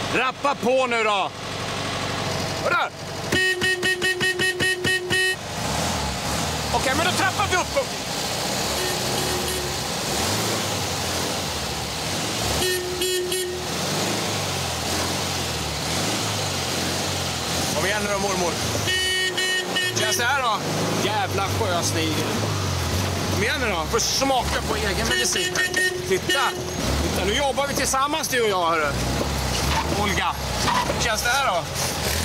Rappa på nu då! Hörru! Okej, men då trappar vi upp. Kom igen nu då, mormor. Känns det här då? Jävla sjöstigel. Kom igen nu då. Får smaka på egen medicin. Titta, nu jobbar vi tillsammans du och jag, hörru. Olga, hur känns det här då?